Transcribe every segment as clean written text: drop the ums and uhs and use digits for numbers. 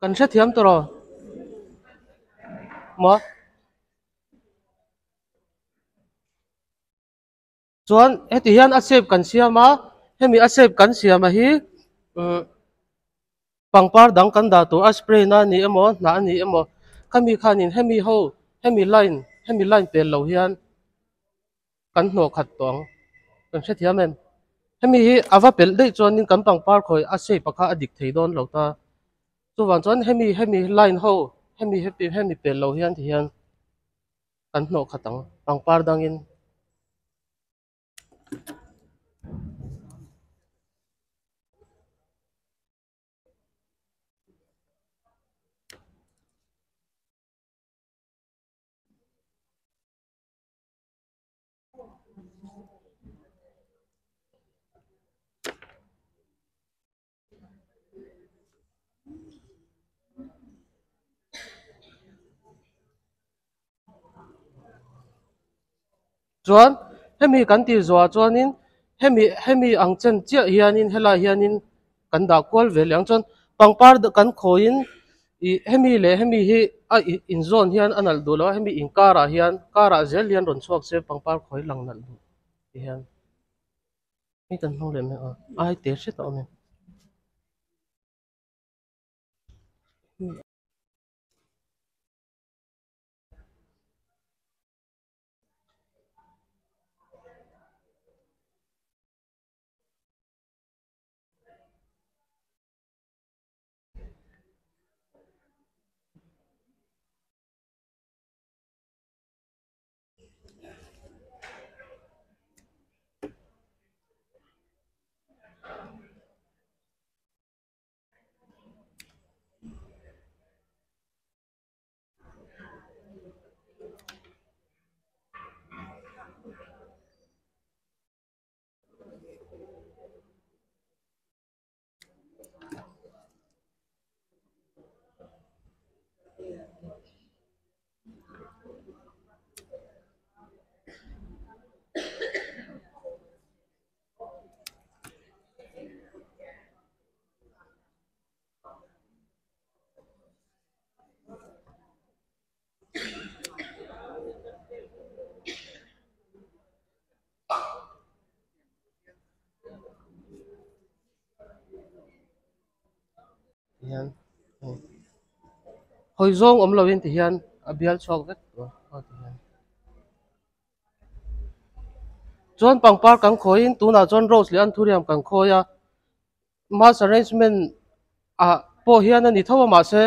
kan sẽ thiam tro mà chuan heti hian acep kan siama hemi acep kan siama hi pangpar dang kan da tu a spray na ni emo na ni emo kami khanin hemi line pel lo hian kan hno khat tawng kan sẽ thiam em hemi hi ava pel dei chuan in kan pangpar khoi acep pakha adik thei don lo ta chu wan chuan hemi line ho hemi pel lo hian thì hian kan hno khatang pangpar dangin chuan hemi kan ti zuwa chuanin hemi ang chen chia hianin hela hianin kan da kwal ve liang chuan pangpar kan khoin I hemi hi a in zone hian anal du lo hemi in kara zel hian ron chuak che pangpar khoi lang nal du hian mi kan hnu le me a ai te hre to me hian hoi zong om lo in ti hian a bial chuak vek to ti hian chuan pangpar kan khoin tuna chuan rose le an thuriam kan khoya mass arrangement a po hian ani thawa ma se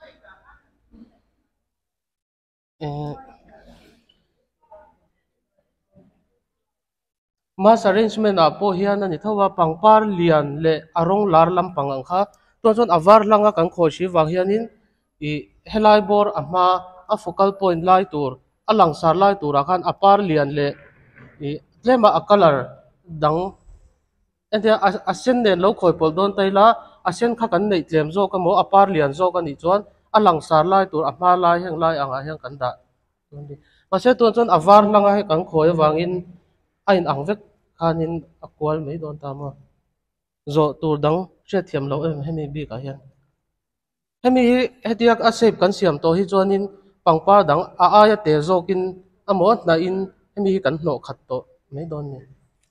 mass arrangement a po hian ani thawa pangpar lian le arong lar lampang ang kha to chuan avar langa kan khaw hri wang hianin I helai bor a hma a focal point lai tur a langsar lai tur a khan a par lian le I tlema a color dang ente a sen nen lo khoi pol don taila a sen kha kan nei tlem zo ka mo a par lian zo ka ni chuan a langsar lai tur a hma lai heng lai anga heng kan da ma se tu chuan avar langa he kan khoi wangin a in ang vek khanin a kwal mai don ta ma zo tur dang hre thiam lo em hemi bi ka hian hemi hi hetiak a shape kan siam to hi chuanin pangpar dang a aya te zokin amo na in hemi hi kan hno khat to mai don ni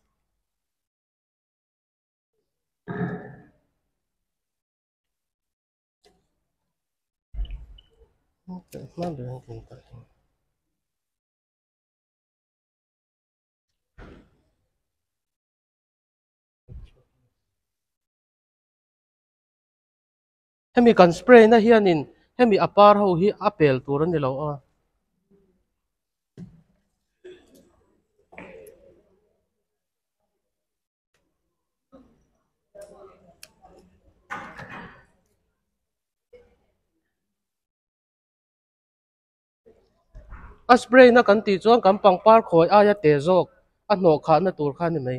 okay ma be kin ta hemi kan spray na hianin hemi apar ho hi apel tur ani lo a a spray na kan ti chuan kan pangpar khoi aya te zok a hno kha na tur kha ni mai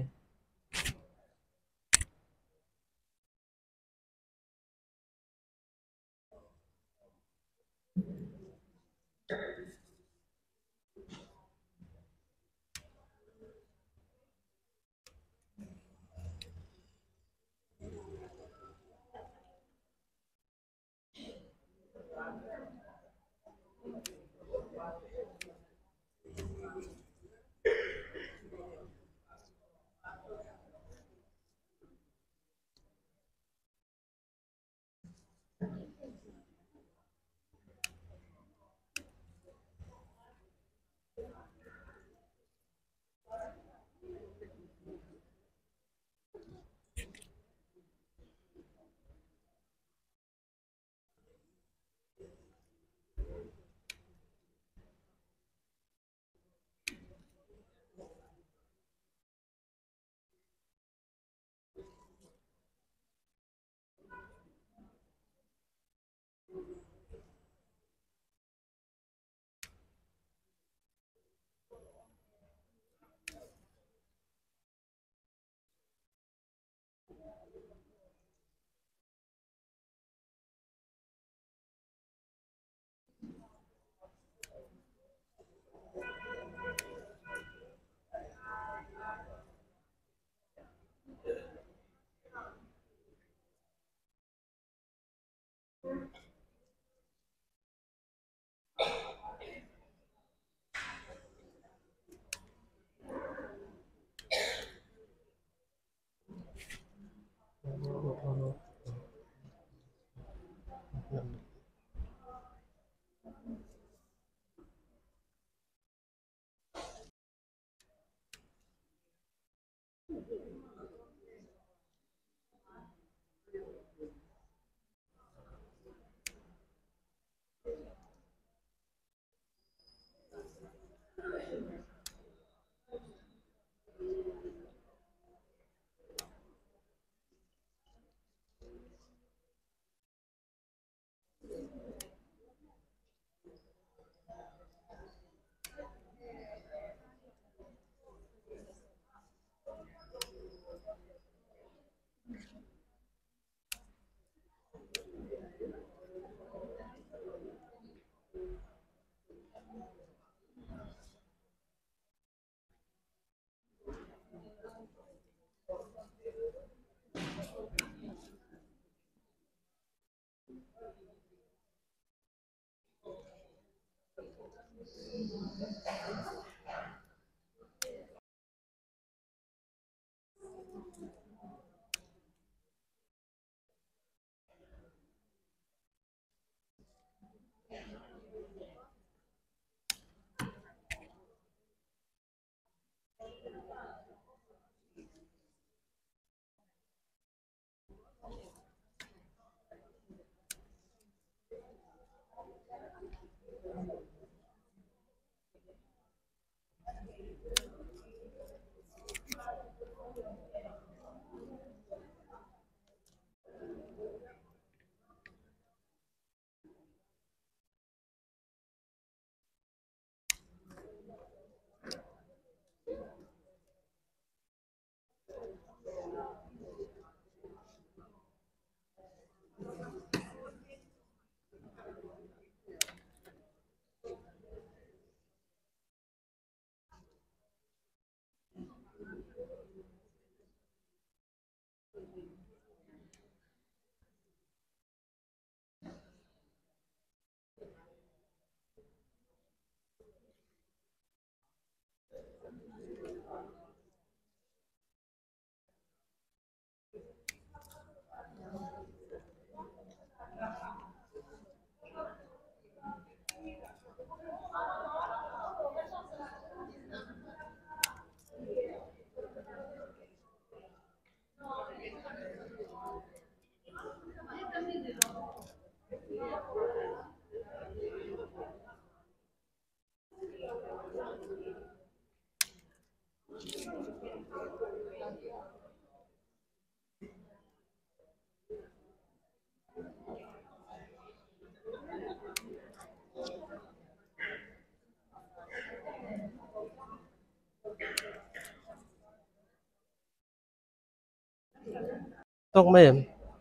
tóc mềm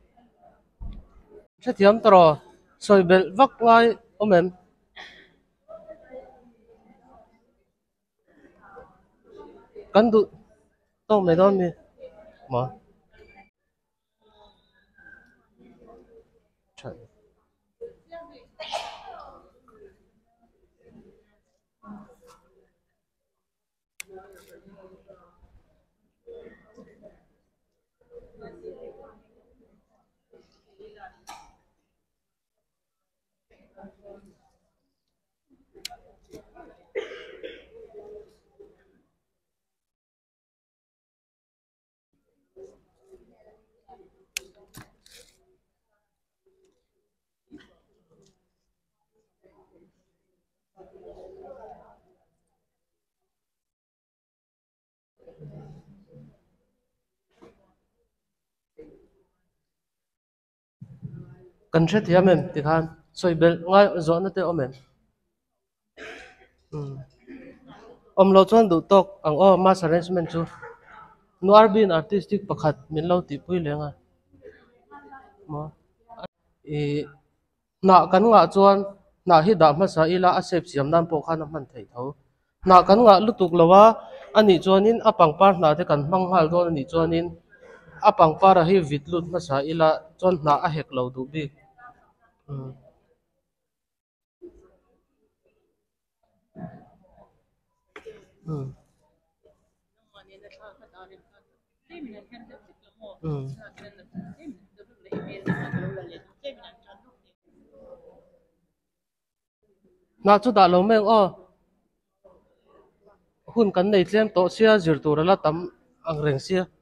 sẽ thiam tro soi bel vak lai ôm em kan du tóc mày đó mi mà kan sẽ thiam em thì khan soi bel ngay gió nó tê ôm em om lo chuan du tok ang o mass arrangement chu nuar bin artistic pakhat min lo ti pui lenga mo e na kan nga chuan na hi da ma sa ila a sep siam nan po khan man thei tho na kan nga lutuk lawa ani chuanin a pangpar na te kan hmang hal don ani chuanin a pangpar a hi vitlut ma sa ila chuan na a hek lo du bik na chu da lo meng o hun kan nei tlem to sia zir tur ala tam ang reng sia